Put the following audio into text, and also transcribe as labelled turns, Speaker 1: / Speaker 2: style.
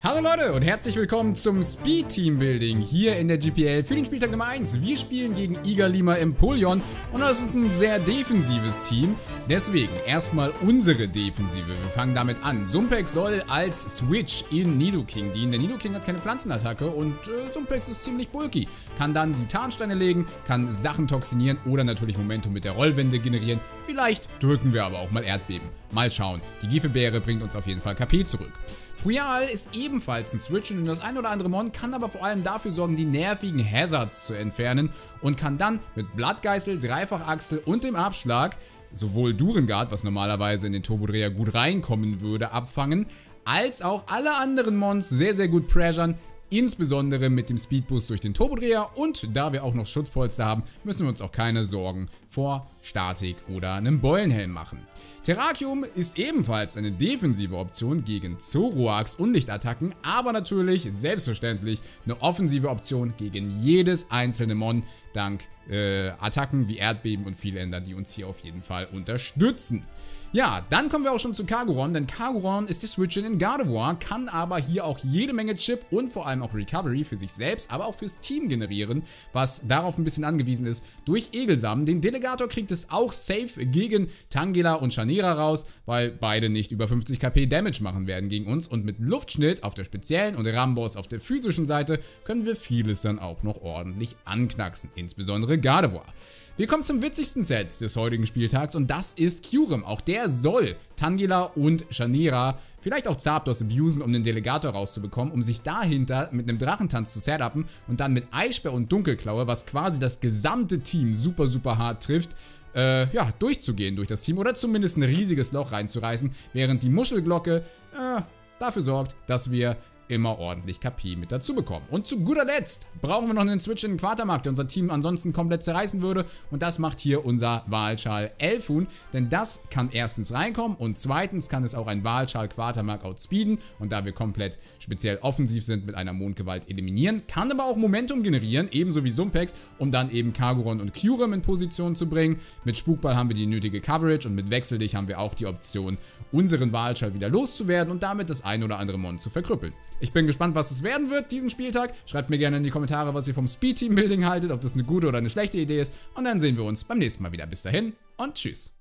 Speaker 1: Hallo Leute und herzlich willkommen zum Speed Team Building hier in der GPL für den Spieltag Nummer 1. Wir spielen gegen Iga Lima Empoleon und das ist ein sehr defensives Team. Deswegen erstmal unsere Defensive. Wir fangen damit an. Sumpex soll als Switch in Nidoking dienen. Der Nidoking hat keine Pflanzenattacke und Sumpex ist ziemlich bulky. Kann dann die Tarnsteine legen, kann Sachen toxinieren oder natürlich Momentum mit der Rollwende generieren. Vielleicht drücken wir aber auch mal Erdbeben. Mal schauen. Die Giefelbeere bringt uns auf jeden Fall KP zurück. Frial ist ebenfalls ein Switch und das ein oder andere Mon kann aber vor allem dafür sorgen, die nervigen Hazards zu entfernen und kann dann mit Blattgeißel, Dreifachachsel und dem Abschlag sowohl Durengard, was normalerweise in den Turbodreher gut reinkommen würde, abfangen, als auch alle anderen Mons sehr, sehr gut pressuren. Insbesondere mit dem Speedboost durch den Turbodreher und da wir auch noch Schutzpolster haben, müssen wir uns auch keine Sorgen vor Statik oder einem Beulenhelm machen. Terrakium ist ebenfalls eine defensive Option gegen Zoroarks Unlichtattacken, aber natürlich, selbstverständlich, eine offensive Option gegen jedes einzelne Mon, dank Attacken wie Erdbeben und Vieländer, die uns hier auf jeden Fall unterstützen. Ja, dann kommen wir auch schon zu Cargoron, denn Cargoron ist die Switchin in Gardevoir, kann aber hier auch jede Menge Chip und vor allem auch Recovery für sich selbst, aber auch fürs Team generieren, was darauf ein bisschen angewiesen ist durch Egelsamen. Den Delegator kriegt es auch safe gegen Tangela und Chanera raus, weil beide nicht über 50 KP Damage machen werden gegen uns und mit Luftschnitt auf der speziellen und Rambos auf der physischen Seite können wir vieles dann auch noch ordentlich anknacksen, insbesondere Gardevoir. Wir kommen zum witzigsten Set des heutigen Spieltags und das ist Kyurem. Auch der soll Tangela und Chanera, vielleicht auch Zapdos abusen, um den Delegator rauszubekommen, um sich dahinter mit einem Drachentanz zu setupen und dann mit Eisbär und Dunkelklaue, was quasi das gesamte Team super, super hart trifft, ja, durchzugehen durch das Team oder zumindest ein riesiges Loch reinzureißen, während die Muschelglocke dafür sorgt, dass wir immer ordentlich KP mit dazu bekommen. Und zu guter Letzt brauchen wir noch einen Switch in den Quartermarkt, der unser Team ansonsten komplett zerreißen würde. Und das macht hier unser Walschal Elfun, denn das kann erstens reinkommen und zweitens kann es auch ein Walschal Quartermarkt outspeeden. Und da wir komplett speziell offensiv sind, mit einer Mondgewalt eliminieren, kann aber auch Momentum generieren, ebenso wie Sumpex, um dann eben Cargoron und Kyurem in Position zu bringen. Mit Spukball haben wir die nötige Coverage und mit Wechseldich haben wir auch die Option, unseren Walschal wieder loszuwerden und damit das ein oder andere Mon zu verkrüppeln. Ich bin gespannt, was es werden wird diesen Spieltag. Schreibt mir gerne in die Kommentare, was ihr vom Speed Team Building haltet, ob das eine gute oder eine schlechte Idee ist. Und dann sehen wir uns beim nächsten Mal wieder. Bis dahin und tschüss.